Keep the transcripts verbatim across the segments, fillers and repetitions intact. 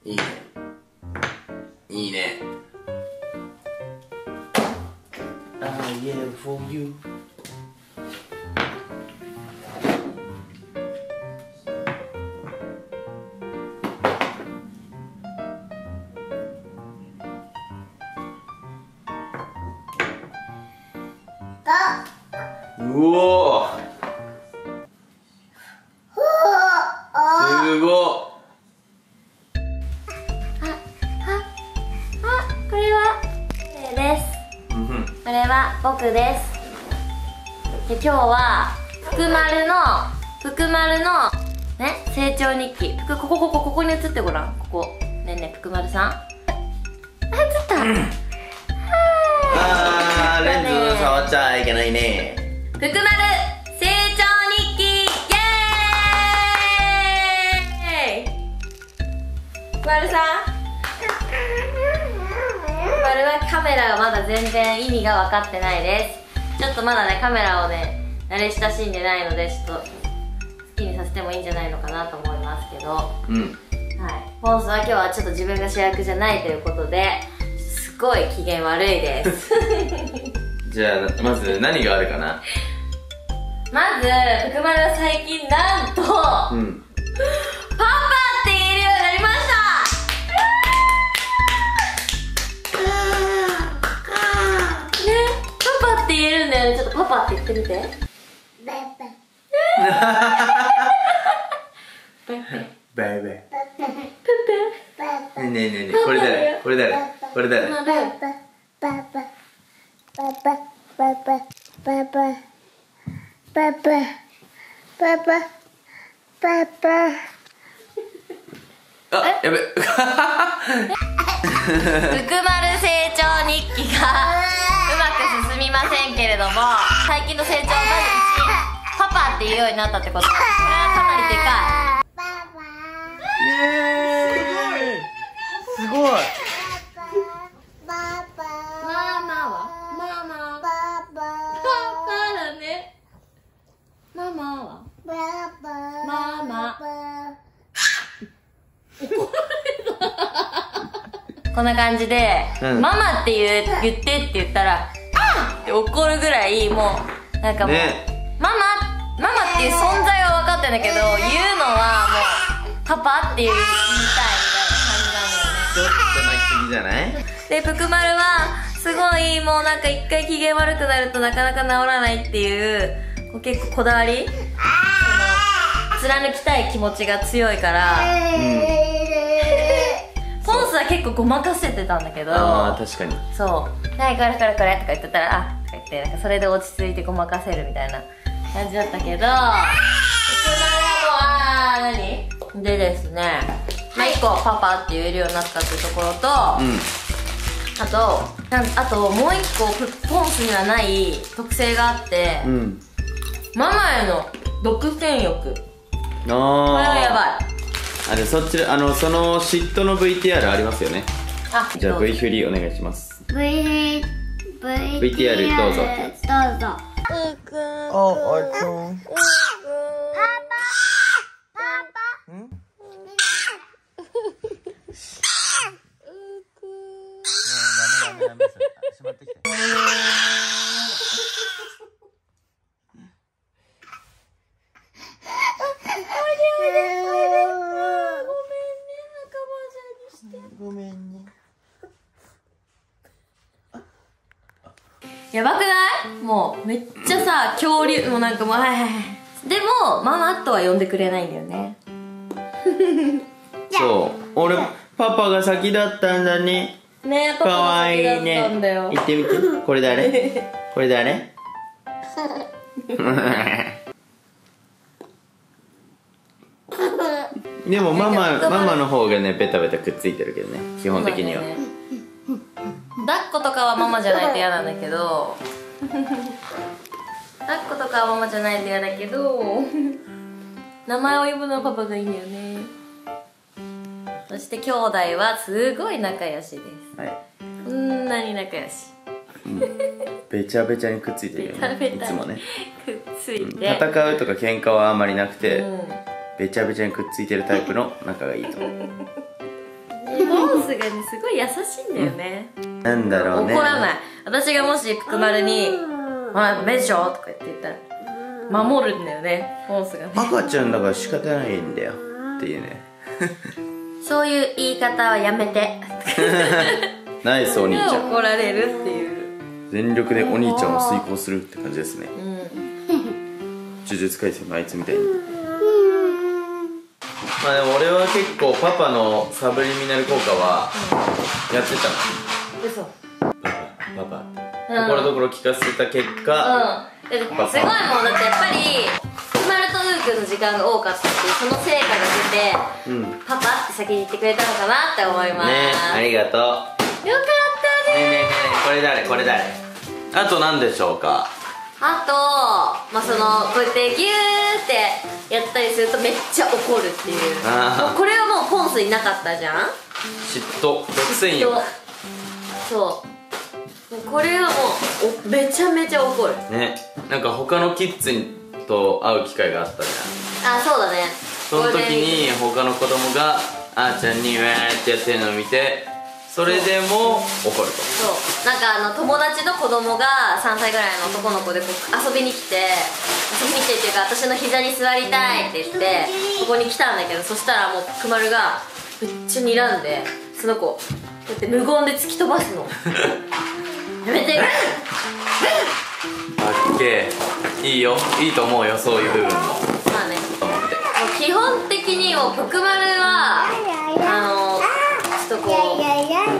いいねいいね。 I am for you。 うおー、すごっ。 これはこれです。これは僕です。で今日は福丸の福丸のね成長日記。福ここここここに映ってごらん。ここねえねえ福丸さん。あ、映った。 あー、レンズ触っちゃいけないね。 福丸成長日記イエーイ。福丸さん、福丸はカメラがまだ全然意味が分かってないです。ちょっとまだねカメラをね慣れ親しんでないので、ちょっと好きにさせてもいいんじゃないのかなと思いますけど、うん、はい。ポンスは今日はちょっと自分が主役じゃないということですごい機嫌悪いですじゃあまず何があるかな。 まず福丸は最近なんと、うん、パパって言えるようになりましたね。パパって言えるんだよね。ちょっとパパって言ってみて。ベベベベベねえねえねえ、これ誰これ誰これ誰。 パパパパパパパパパパパパパパ。 あ、やべ福丸成長日記がうまく進みませんけれども、最近の成長まずいちパパって言うようになったってこと。これはかなりでかい。 イエーイ、すごい。 ママはママパパだね。ママはママこんな感じで、うん、ママって言う言ってって言ったらあっって怒るぐらい、もうなんかもう、ね、ママママっていう存在は分かってんだけど、言うのはもうパパっていう言いたいみたいな感じなんだよね。 ちょっと泣きすぎじゃない？ で福丸はすごいもうなんか一回機嫌悪くなるとなかなか治らないっていうこう結構こだわり、その貫きたい気持ちが強いから、うん、ポンスは結構ごまかせてたんだけど、 ああ確かにそう「はいこれこれこれ」とか言ってたら「あっ」とか言ってなんかそれで落ち着いてごまかせるみたいな感じだったけど、福丸はあー何でですね、まあいっこパパって言えるようになったっていうところと、うん、あとあともう一個ポンスにはない特性があって、うん、ママへの独占欲。あこれはやばい。 あれそっちあのその嫉妬の ブイティーアール ありますよね。あじゃあ V 振りお願いします。 V ブイブイティーアール どうぞどうぞ。うくんあおいくんパパパパんダメダメダメしまってきて。ごめんね。 やばくない？もうめっちゃさ恐竜もうなんかもうはいはいはいでもママとは呼んでくれないんだよねそう俺パパが先だったんだね。 ねえパパが先だったんだよ。 言ってみてこれ誰これ誰でもママママの方がねベタベタくっついてるけどね基本的には、ね、 抱っことかはママじゃないと嫌なんだけど抱っことかはママじゃないと嫌だけど名前を呼ぶのはパパがいいんだよね。そして兄弟はすごい仲良しです、はい、こんなに仲良し、 うん、べちゃべちゃにくっついてるよね。 ベタベタいつもねくっついて、うん、 戦うとか喧嘩はあんまりなくて、うん、べちゃべちゃにくっついてるタイプの仲がいいと思うポンスがねすごい優しいんだよね。 なんだろうね。 怒らない。私がもしぷくまるに「ほら目でしょ」とか言って言ったら守るんだよね、ポンスがね。 赤ちゃんだから仕方ないんだよっていうね。 そういう言い方はやめて。 ナイスお兄ちゃん。 怒られるっていう。 全力でお兄ちゃんを遂行するって感じですね。 うん。 呪術廻戦のあいつみたいに。まあでも俺は結構パパのサブリミナル効果はやってたの。 嘘。 パパパパってところどころ聞かせた結果、 うん、すごいもん。だってやっぱりふくまるとうーくんの時間が多かったっていうその成果が出て、うん、パパって先に言ってくれたのかなって思いますね。 ありがとう。よかったね。ねえねえねえねえ、これ誰これ誰。あと何でしょうか。 あと、まあ、そのこうやってギューってやったりするとめっちゃ怒るっていう。もうこれはもうポンスいなかったじゃん。 嫉妬、独占欲。 そうもうこれはもうおめちゃめちゃ怒るね。なんか他のキッズと会う機会があったじゃん。あ、そうだね。 その時に他の子供があーちゃんにウェーってやってるのを見て、それでも怒ると。 そうなんかあの友達の子供がさんさいぐらいの男の子でこう遊びに来て遊びに来てっていうか私の膝に座りたいって言ってここに来たんだけど、そしたらもうくまるがめっちゃ睨んでその子こうやって無言で突き飛ばすの。やめて。 かっけえ。いいよ、いいと思うよ、そういう部分も。 まあね、基本的にもうぷくまるはあのちょっとこう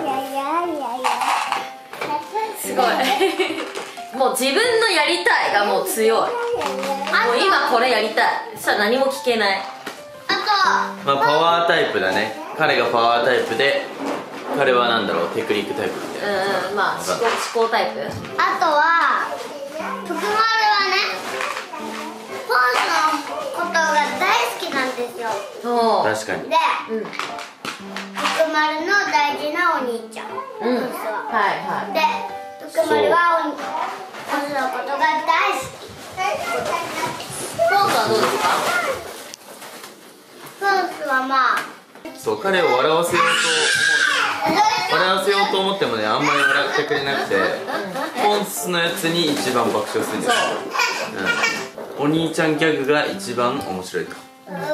すごいもう自分のやりたいがもう強い。もう今これやりたいそしたら何も聞けない。 あとまあパワータイプだね。彼がパワータイプで彼はなんだろう、テクニックタイプみたいな。 うんうん、まあ思考、思考タイプ。 あとはぷくまるはねポンスのことが大好きなんですよ。 そう確かに。 で、 うん、 ぷくまるの大事なお兄ちゃん、 うん、 ポンスは。 はいはい。 でぷくまるはおポンスのことが大好き。 ポンスはどうですか？ ポンスはまあそう、彼を笑わせようと思う笑わせようと思ってもね、あんまり笑ってくれなくて、ポンスのやつに一番爆笑するんですよ。うん、お兄ちゃんギャグが一番面白いと。 うーん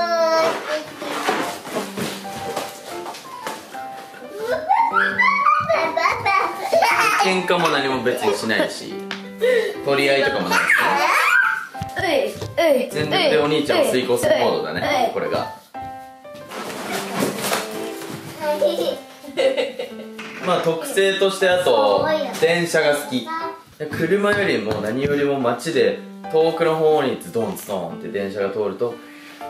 喧嘩も何も別にしないし、取り合いとかもないですね。全力でお兄ちゃんを遂行するモードだね、これが。まあ特性としてあと電車が好き。車よりも何よりも街で遠くの方にズドンズドンって電車が通ると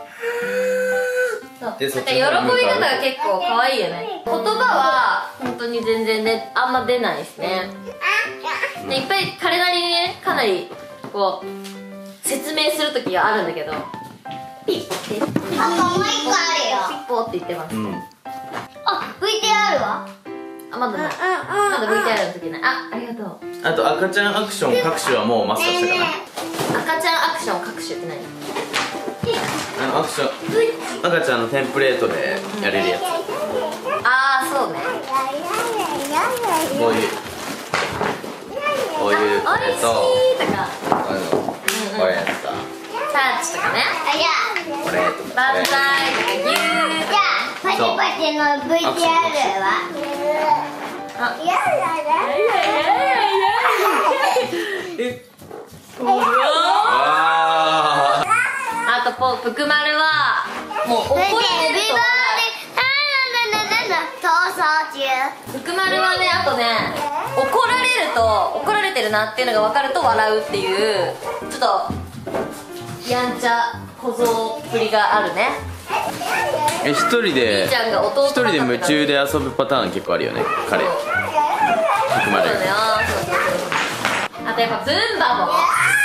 でそっちの方に喜び方が結構可愛いよね。言葉は本当に全然ねあんま出ないですね。でいっぱい彼なりにねかなりこう説明する時があるんだけどピッてあともう一個あるよ。 ピッポーって言ってます。 うん、 あ、ブイティーアール はあ、まだない。まだ ブイティーアール の時ない。あ、ありがとう。 あと赤ちゃんアクション各種はもうマスターしたかな。 赤ちゃんアクション各種って何？ あのアクション赤ちゃんのテンプレートでやれるやつ。 ああ、そうね。 こういうこういうおいしいとかあのこれやつかタッチとかね。 あ、いやこれとかバンザイとかギューじゃあパチパチの ブイティーアール はあ、 いやいやいやいやえうわああとポぷくまるはもう怒られると逃走中。 ぷくまるはね、あとね怒られると怒られてるなっていうのが分かると笑うっていうちょっとやんちゃ小僧っぷりがあるね。 え一人で兄ちゃんが弟一人で夢中で遊ぶパターン結構あるよね、彼。 そうまでだよ。そうそうそう。あとやっぱブンバボン。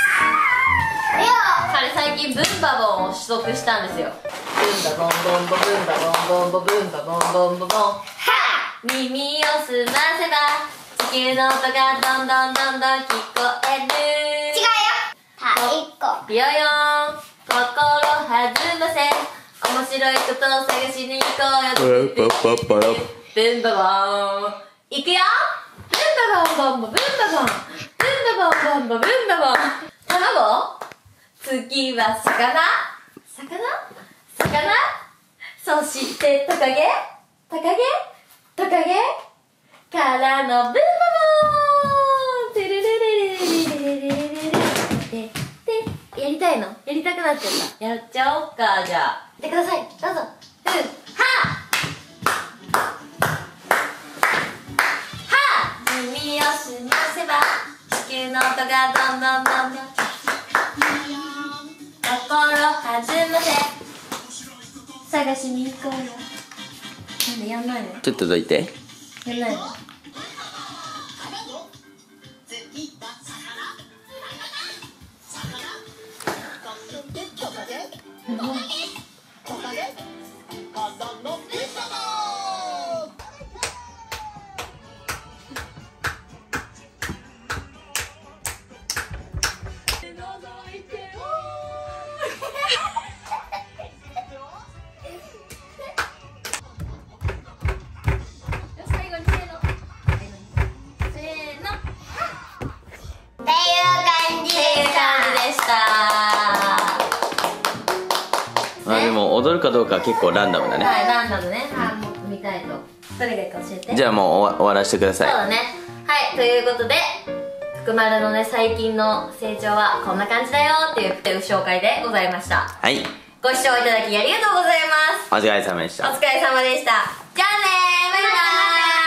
彼最近ブンバボンを取得したんですよ。ブンバボンボンボブンバボンボンボブンバボンボンボボン。耳を澄ませば地球の音がどんどんどんどん聞こえる。 違うよ。はい、一個。 ビヨヨン心弾ませ面白いことを探しに行こうよ。ブンバボーン。いくよ。ブンバボンボンボブンバボン。ブンバボンボンボブンバボン。卵？次は魚？魚？魚？そしてトカゲ？トカゲ？トカゲ？からのブンバボーン。テレレレレレレレレレレレ。で、やりたいの？やりたくなっちゃった。やっちゃおうか、じゃあ。やってください。どうぞ。うん。はぁ！耳をすませば地球の音がどんどんどんどん心弾むぜ探しに行こうよ。なんでやんないの？ ちょっとどいて。 やんないの？ あ、でも踊るかどうかは結構ランダムだね。 はい、ランダムね。はい、もっと見たいと。どれがいいか教えて。 じゃあもう終わ終わらせてください。 そうだね。はい、ということで福丸のね最近の成長はこんな感じだよって言って紹介でございました。 はい、 ご視聴いただきありがとうございます。 お疲れ様でした。 お疲れ様でした。